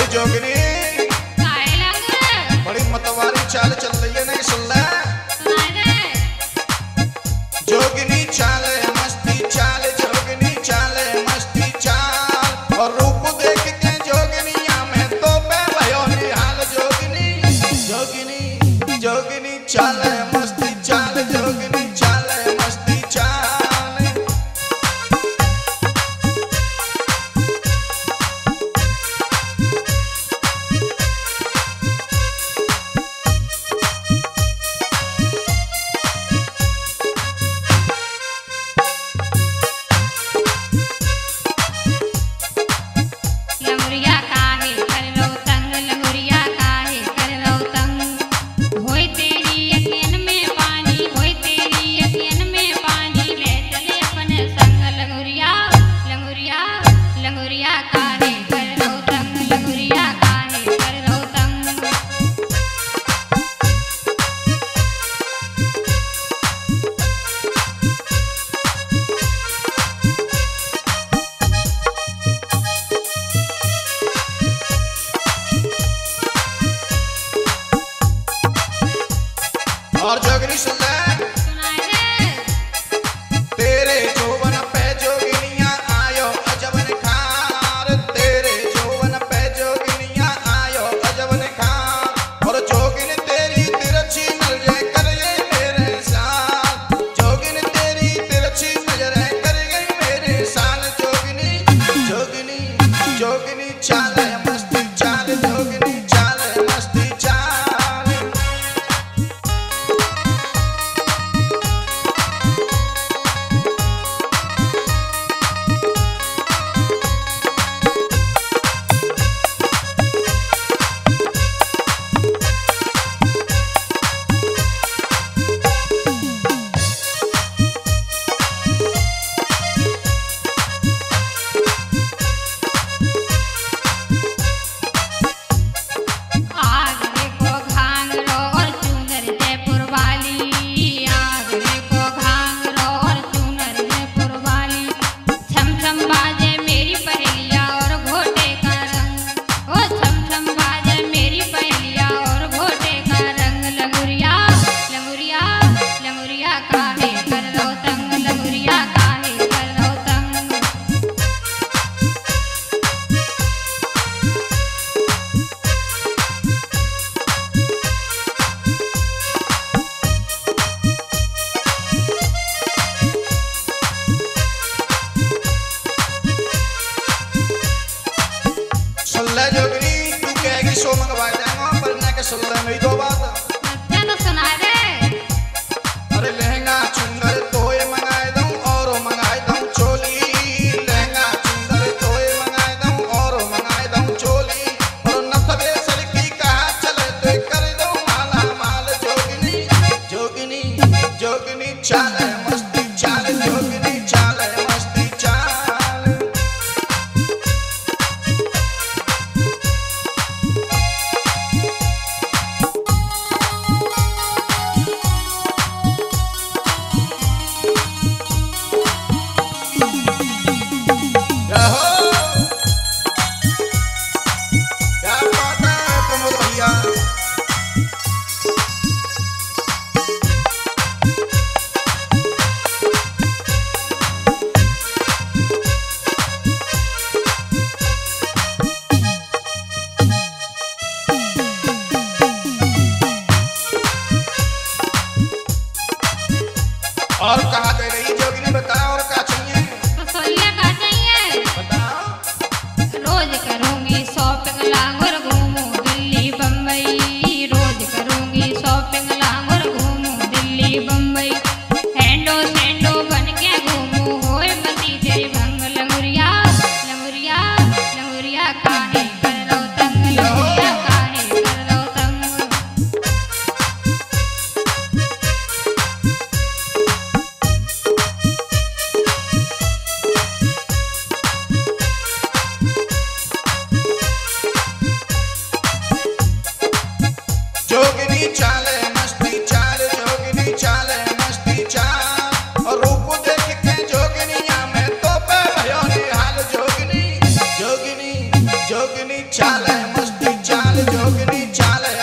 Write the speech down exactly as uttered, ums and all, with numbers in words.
जोगिनी बड़ी मतवारी चाल चल रही है, नहीं सुन ले जोगिनी चाल मस्ती चाल, जोगिनी चाल मस्ती चाल, और रूप देख के जोगिनिया में तो पे भयो निहाल। जोगिनी जोगिनी जोगिनी चाल मस्ती चाल, जोगिनी चाल मस्ती चाल। और जोगिनी सुन ले तेरे जोवन पे जोगिनिया आयो अजब निखार, तेरे जोवन पे जोगिनिया आयो अजब निखार, और जोगिन तेरी तिरछी नजरें कर गई मेरे साथ, जोगिन तेरी तिरछी नजरें कर गई मेरे साथ। जोगिनी जोगिनी जोगिनी चाल मस्ती चाल, जोगिनी चाल मस्ती चाल। जोगिनी तू कहेगी सो मंगवा जाएगा, पर ना के सुन ले मेरी दो बात। क्या तो सुना दे। अरे लहंगा चुंदर तोए मंगाए दूं और मंगाए दूं चोली, लहंगा चुंदर तोए मंगाए दूं और मंगाए दूं चोली, और नथवे सर की कहा चले तो कर दूं माला माल। जोगिनी जोगिनी जोगिनी चाल मस्ती चाल, जोगिनी चाल मस्ती चाल। और कहाँ दे रही जोगिनी बता, और क्या चाहिए? रसोइया का चाहिए बताओ। रोज करूंगी शॉपिंग लांगुर घूमूं दिल्ली बम्बई, रोज करूंगी शॉपिंग लांगुर घूमूं दिल्ली बम्बई, हैंडो सैंडो बन के घूमूं होए पति तेरी भंग। लंगुरिया लंगुरिया लंगुरिया काहे कर रो तंग, लंगुरिया काहे कर रो तंग। जोगिनी चाल मस्ती चाल, जोगिनी चाल मस्ती चाल, और रूप देख के जोगिनिया में तो पे भयो निहाल। जोगिनी जोगिनी जोगिनी चाल। चाल मस्ती चाल जोगनी चाल